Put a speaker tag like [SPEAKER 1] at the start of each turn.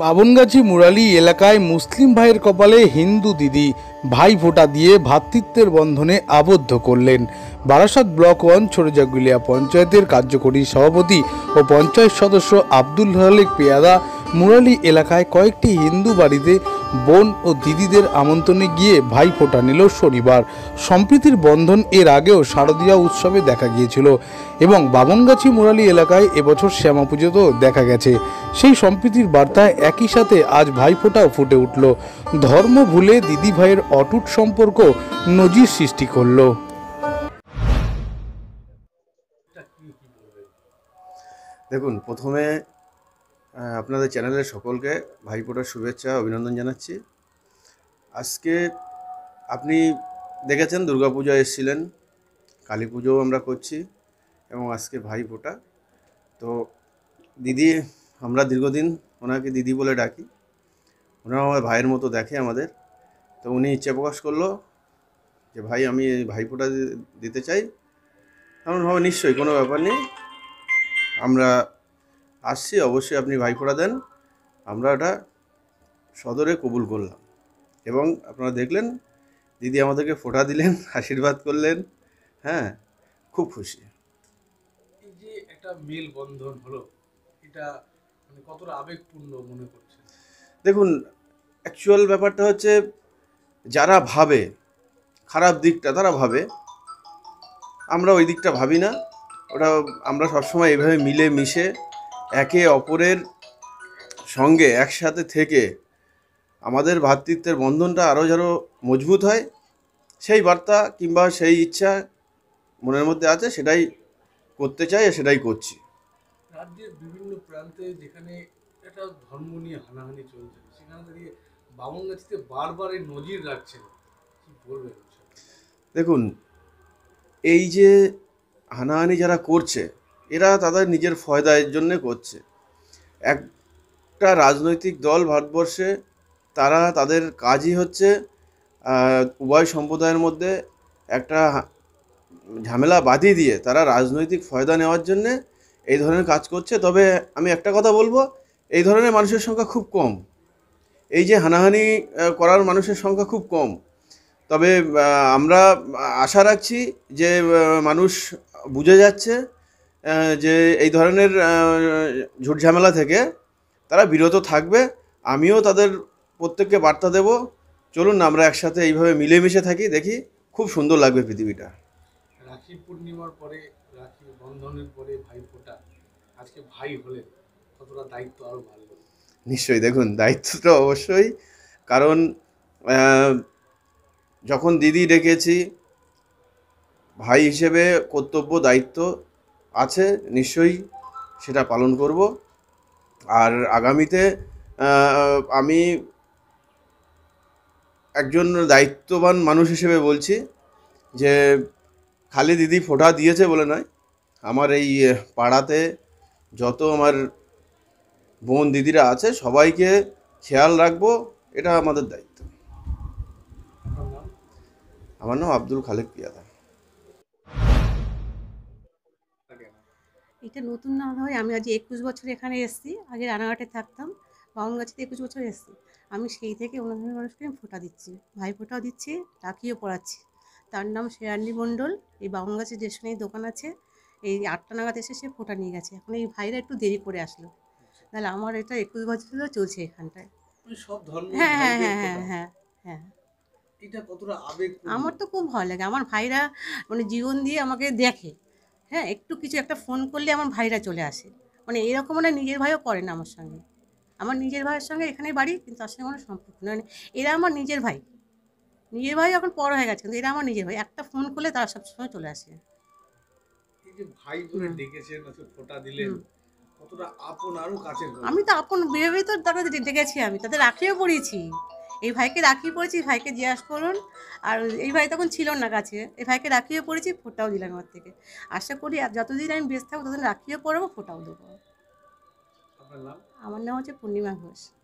[SPEAKER 1] বাবনগাছি মুরালি এলাকায় মুসলিম ভাইয়ের কপালে হিন্দু দিদি ভাই ফোঁটা দিয়ে ভ্রাতৃত্বের বন্ধনে আবদ্ধ করলেন। বারাসাত ব্লক 1 ছোটজাগুলিয়া পঞ্চায়েতের কার্যকরী সভাপতি ও পঞ্চায়েত সদস্য আব্দুল খালেক পেয়াদা মুরালি এলাকায় কয়েকটি হিন্দু বাড়িতে বোন ও দিদিদের আমন্ত্রণে গিয়ে ভাই ফোঁটা নিল শনিবার। সম্প্রীতির বন্ধন এর আগেও শারদীয়া উৎসবে দেখা গিয়েছিল এবং বাবনগাছি মুরালি এলাকায় এবছর শ্যামা পুজোতেও দেখা গেছে। সেই সম্প্রীতির বার্তায় একই সাথে আজ ভাইফোঁটাও ফুটে উঠল। ধর্ম ভুলে দিদি ভাইয়ের অটুট সম্পর্ক নজির সৃষ্টি করল।
[SPEAKER 2] দেখুন, প্রথমে আপনাদের চ্যানেলের সকলকে ভাইফোঁটার শুভেচ্ছা অভিনন্দন জানাচ্ছি। আজকে আপনি দেখেছেন দুর্গাপূজা এসেছিলেন, কালী পুজোও আমরা করছি এবং আজকে ভাইফোঁটা। তো দিদি, আমরা দীর্ঘদিন ওনাকে দিদি বলে ডাকি, ওনারা আমার ভাইয়ের মতো দেখে আমাদের। তো উনি ইচ্ছে প্রকাশ করলো যে ভাই আমি ভাইফোঁটা দিতে চাই। এমন ভাবে নিশ্চয়ই কোনো ব্যাপার নেই, আমরা আসছি, অবশ্যই আপনি ভাইফোঁটা দেন। আমরা এটা সদরে কবুল করলাম এবং আপনারা দেখলেন দিদি আমাদেরকে ফোঁটা দিলেন, আশীর্বাদ করলেন। হ্যাঁ, খুব খুশি।
[SPEAKER 1] এই যে একটা মেল বন্ধন হলো, এটা মানে কতটা আবেগপূর্ণ মনে করছে?
[SPEAKER 2] দেখুন, অ্যাকচুয়াল ব্যাপারটা হচ্ছে যারা ভাবে খারাপ দিকটা, তারা ভাবে, আমরা ওই দিকটা ভাবি না। ওটা আমরা সবসময় এইভাবে মিলে মিশে একে অপরের সঙ্গে একসাথে থেকে আমাদের ভ্রাতৃত্বের বন্ধনটা আরও যেন মজবুত হয়, সেই বার্তা কিংবা সেই ইচ্ছা মনের মধ্যে আছে, সেটাই করতে চাই আর সেটাই করছি।
[SPEAKER 1] রাজ্যের বিভিন্ন প্রান্তে যেখানে একটা ধর্ম নিয়ে হানাহানি চলছে, সেখানে দাঁড়িয়ে বামনগাছিতে বারবার এই নজির রাখছেন, কি বলবেন?
[SPEAKER 2] দেখুন, এই যে হানাহানি যারা করছে, এরা তাদের নিজের ফয়দার জন্যে করছে। একটা রাজনৈতিক দল ভারতবর্ষে, তারা তাদের কাজই হচ্ছে উভয় সম্প্রদায়ের মধ্যে একটা ঝামেলা বাঁধিয়ে দিয়ে তারা রাজনৈতিক ফয়দা নেওয়ার জন্যে এই ধরনের কাজ করছে। তবে আমি একটা কথা বলবো, এই ধরনের মানুষের সংখ্যা খুব কম, এই যে হানাহানি করার মানুষের সংখ্যা খুব কম। তবে আমরা আশা রাখছি যে মানুষ বুঝে যাচ্ছে যে এই ধরনের ঝুট ঝামেলা থেকে তারা বিরত থাকবে। আমিও তাদের প্রত্যেককে বার্তা দেব, চলুন আমরা একসাথে এইভাবে মিলেমিশে থাকি, দেখি খুব সুন্দর লাগবে পৃথিবীটা।
[SPEAKER 1] রাখি পূর্ণিমার পরে, রাখি বন্ধনের পরে ভাইফোঁটা, আজকে ভাই হলেন, কতটা দায়িত্ব আরও বাড়লো?
[SPEAKER 2] নিশ্চয়ই, দেখুন দায়িত্বটা অবশ্যই, কারণ যখন দিদি ডেকেছি, ভাই হিসেবে কর্তব্য দায়িত্ব আছে, নিশ্চয়ই সেটা পালন করব। আর আগামীতে আমি একজন দায়িত্ববান মানুষ হিসেবে বলছি যে খালি দিদি ফোঁটা দিয়েছে বলে নয়, আমার এই পাড়াতে যত আমার বোন দিদিরা আছে সবাইকে খেয়াল রাখবো, এটা আমাদের দায়িত্ব। আমার নাম আব্দুল খালেক পেয়াদা।
[SPEAKER 3] এটা নতুন না হয়, আমি আজ 21 বছর এখানে এসেছি। আগে রানাঘাটে থাকতাম, বামনগাছিতে 21 বছর এসেছি। আমি সেই থেকে অন্য মানুষকে ফোঁটা দিচ্ছি, ভাই ফোঁটাও দিচ্ছি, রাখিও পড়াচ্ছি। তার নাম শেয়ারনি মণ্ডল। এই বামনগাছি স্টেশনেই দোকান আছে। এই 8টা নাগাদ এসে সে ফোঁটা নিয়ে গেছে। এখন এই ভাইরা একটু দেরি করে আসলো, তাহলে আমার এটা 21 বছর ধরে চলছে এখানটায়।
[SPEAKER 1] সব ধর্ম,
[SPEAKER 3] হ্যাঁ হ্যাঁ হ্যাঁ হ্যাঁ হ্যাঁ হ্যাঁ,
[SPEAKER 1] এটা কতটা আবেগ?
[SPEAKER 3] আমার তো খুব ভালো লাগে। আমার ভাইরা মানে জীবন দিয়ে আমাকে দেখে। হ্যাঁ, একটু কিছু একটা ফোন করলে আমার ভাইরা চলে আসে। মানে এরকম মানে নিজের ভাইও করে না আমার সঙ্গে। আমার নিজের ভাইয়ের সঙ্গে এখানেই বাড়ি, কিন্তু তার সঙ্গে কোনো সম্পর্ক নেই। মানে এরা আমার নিজের ভাই। নিজের ভাই এখন পর হয়ে গেছে, কিন্তু এরা আমার নিজের ভাই। একটা ফোন করলে তারা সবসময় চলে আসে।
[SPEAKER 1] এই যে ভাই বলে ডেকেছেন, আজকে ফোঁটা দিলেন, কতটা আপন আরও কাছে?
[SPEAKER 3] আমি তো আপন ভেবেই তো তাদের ডেকেছি, আমি তাদের রাখিও পড়িয়েছি। এই ভাইকে রাখি পড়েছি, ভাইকে জিজ্ঞাসা করুন। আর এই ভাই তখন ছিল না কাছে, এই ভাইকে রাখিও পড়েছি, ফোঁটাও দিলাম আমার থেকে। আশা করি আর যতদিন আমি বেঁচে থাকবো ততদিন রাখিও পড়াবো, ফোঁটাও দেবো।
[SPEAKER 1] আপনার নাম?
[SPEAKER 3] আমার নাম হচ্ছে পূর্ণিমা ঘোষ।